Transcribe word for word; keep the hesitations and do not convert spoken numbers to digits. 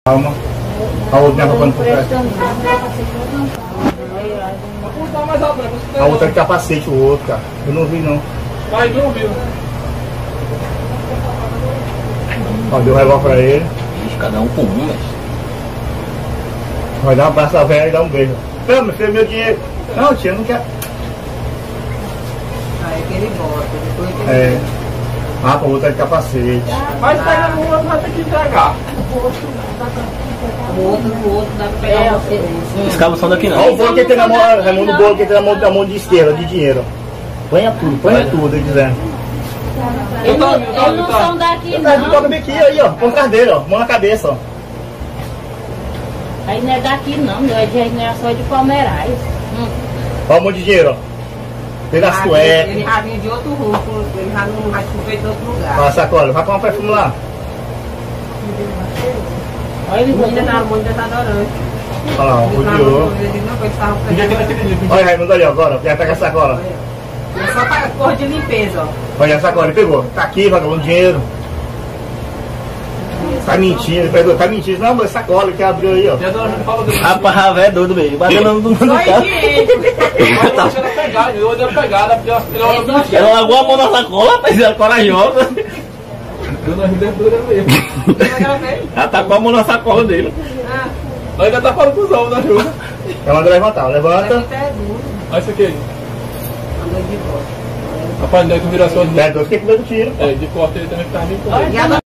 Calma. A outra não por trás. A outra de capacete, o outro, cara. Eu não vi não. Mas não viu. Ó, deu um revólver pra ele. Ixi, cada um com um, mas... Vai dar um abraço da velha e dar um beijo. Não, meu filho, meu dinheiro. Não, tia, não quer. Aí que ele bota, depois que ele... É. Ah, pra outra de capacete. Mas pega no outro, vai ter que entregar. O outro, o outro dá pra pegar você. Os cabos são daqui não. Olha o bolo que tem na mão, Raimundo, o bolo que tem na mão, na mão de esquerda, de dinheiro. Põe tudo, põe tudo, ele dizendo. Eles não, eles não são daqui, Ele não. toca bem aqui, aí, ó, por trás dele, ó, mão na cabeça, ó. Aí não é daqui, não. Não é de, não é só de Palmeirais. Hum. Olha o monte de dinheiro, ó. Pelas Ele cuecas. já vinha de outro rumo, ele já não vai descobrir de outro lugar. Olha a sacola, vai tomar um perfume lá. Olha ele O ainda tá, o ainda tá adorando. Olha lá, ó, Ele tava rodeou. com ele, não, ele tava Podia ter pegando. naquele dia. Olha, Raimundo, ali, ó, agora, já pega a sacola. É só pra cor de limpeza, ó. Olha a sacola, ele pegou. Tá aqui, vagabundo, dinheiro. Tá mentindo, pegou, tá mentindo. Não, mas sacola que abriu aí, ó. E a dona Júlia fala dele. Rapaz, a velha é doido mesmo. Batendo no Só carro. higiênico. Mas eu deixei ela pegar, eu dei pegada, porque ela olha pro chão. Ela largou a mão na sacola, rapaz, ela é corajosa. Dona Júlia é dura mesmo. Ela tacou a mão na sacola dele. Ah, Nós ainda tá falando com os ovos da Júlia. Ela manda levantar, levanta. daqui é duro. Olha isso aqui aí. Andou de bosta. Rapaz, daí que vira só de... É, dois, fiquei com medo do tiro. É, de corte ele também que tá bem com ele. E a